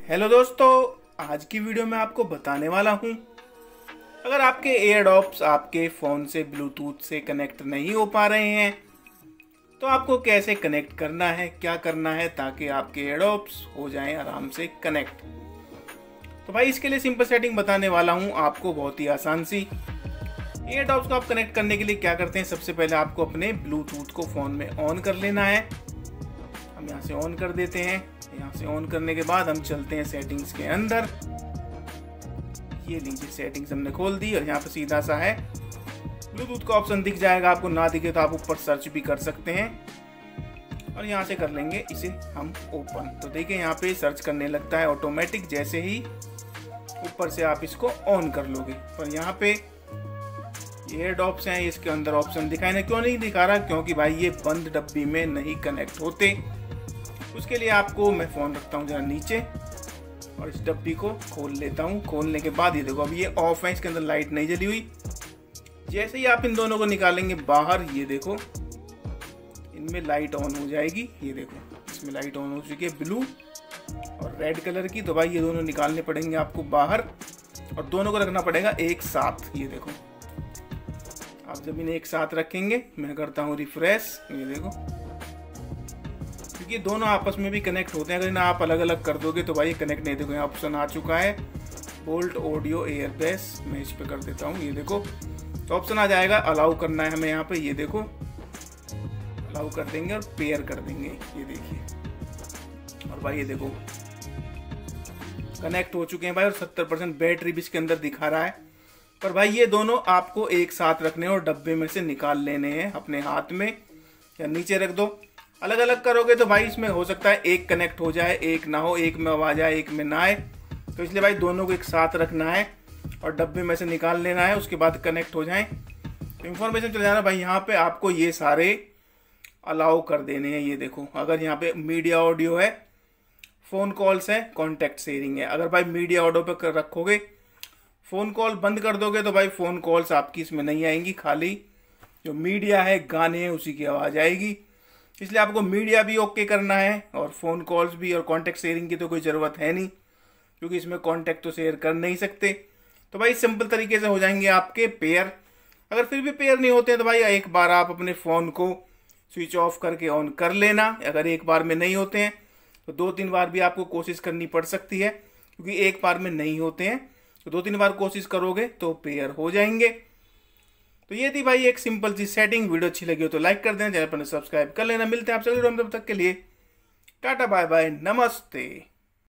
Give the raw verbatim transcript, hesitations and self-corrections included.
Hello दोस्तों, आज की वीडियो में आपको बताने वाला हूं, अगर आपके एयरडॉप्स आपके फ़ोन से ब्लूटूथ से कनेक्ट नहीं हो पा रहे हैं तो आपको कैसे कनेक्ट करना है, क्या करना है ताकि आपके एयरडॉप्स हो जाएं आराम से कनेक्ट। तो भाई इसके लिए सिंपल सेटिंग बताने वाला हूं आपको, बहुत ही आसान सी। एयरडॉप्स को आप कनेक्ट करने के लिए क्या करते हैं, सबसे पहले आपको अपने ब्लूटूथ को फ़ोन में ऑन कर लेना है। हम यहाँ से ऑन कर देते हैं। यहाँ से ऑन करने के बाद हम चलते हैं सेटिंग्स के अंदर। ये लीजिए सेटिंग्स हमने खोल दी और यहाँ पे सीधा सा है ब्लूटूथ का ऑप्शन दिख जाएगा। आपको ना दिखे तो आप ऊपर सर्च भी कर सकते हैं और यहाँ से कर लेंगे इसे हम ओपन। तो देखिए यहाँ पे सर्च करने लगता है ऑटोमेटिक, जैसे ही ऊपर से आप इसको ऑन कर लोगे। पर यहाँ पे एयरडॉप्स हैं, इसके अंदर ऑप्शन दिखाई नहीं, क्यों नहीं दिखा रहा, क्योंकि भाई ये बंद डब्बी में नहीं कनेक्ट होते। उसके लिए आपको मैं फ़ोन रखता हूँ जरा नीचे और इस डब्बी को खोल लेता हूँ। खोलने के बाद ये देखो अभी ये ऑफ है, इसके अंदर लाइट नहीं जली हुई। जैसे ही आप इन दोनों को निकालेंगे बाहर, ये देखो इनमें लाइट ऑन हो जाएगी। ये देखो इसमें लाइट ऑन हो चुकी है ब्लू और रेड कलर की। तो भाई ये दोनों निकालने पड़ेंगे आपको बाहर और दोनों को रखना पड़ेगा एक साथ। ये देखो आप जब इन्हें एक साथ रखेंगे, मैं करता हूँ रिफ्रेश, ये देखो, क्योंकि दोनों आपस में भी कनेक्ट होते हैं। अगर इन्हें आप अलग अलग कर दोगे तो भाई कनेक्ट नहीं। देखो यहाँ ऑप्शन आ चुका है बोल्ट ऑडियो एयरबेस, मैं इस पे कर देता हूँ। ये देखो तो ऑप्शन आ जाएगा, अलाउ करना है हमें यहाँ पे। ये देखो अलाउ कर देंगे और पेयर कर देंगे। ये देखिए और भाई ये देखो कनेक्ट हो चुके हैं भाई, और सत्तर परसेंट बैटरी भी इसके अंदर दिखा रहा है। पर भाई ये दोनों आपको एक साथ रखने और डब्बे में से निकाल लेने हैं अपने हाथ में या नीचे रख दो। अलग अलग करोगे तो भाई इसमें हो सकता है एक कनेक्ट हो जाए, एक ना हो, एक में आ जाए, एक में ना आए। तो इसलिए भाई दोनों को एक साथ रखना है और डब्बे में से निकाल लेना है, उसके बाद कनेक्ट हो जाए। तो इन्फॉर्मेशन चल जाना भाई, यहाँ पे आपको ये सारे अलाउ कर देने हैं। ये देखो अगर यहाँ पे मीडिया ऑडियो है, फ़ोन कॉल्स है, कॉन्टैक्ट शेयरिंग है। अगर भाई मीडिया ऑडियो पे कर रखोगे, फ़ोन कॉल बंद कर दोगे तो भाई फ़ोन कॉल्स आपकी इसमें नहीं आएंगी, खाली जो मीडिया है, गाने हैं, उसी की आवाज़ आएगी। इसलिए आपको मीडिया भी ओके करना है और फ़ोन कॉल्स भी, और कॉन्टैक्ट शेयरिंग की तो कोई ज़रूरत है नहीं क्योंकि इसमें कॉन्टैक्ट तो शेयर कर नहीं सकते। तो भाई सिंपल तरीके से हो जाएंगे आपके पेयर। अगर फिर भी पेयर नहीं होते तो भाई एक बार आप अपने फ़ोन को स्विच ऑफ करके ऑन कर लेना। अगर एक बार में नहीं होते हैं तो दो तीन बार भी आपको कोशिश करनी पड़ सकती है, क्योंकि एक बार में नहीं होते हैं तो दो तीन बार कोशिश करोगे तो पेयर हो जाएंगे। तो ये थी भाई एक सिंपल सी सेटिंग। वीडियो अच्छी लगी हो तो लाइक कर देना, चैनल पर सब्सक्राइब कर लेना। मिलते हैं आपसे अगले वीडियो में, तब तक के लिए टाटा बाय बाय, नमस्ते।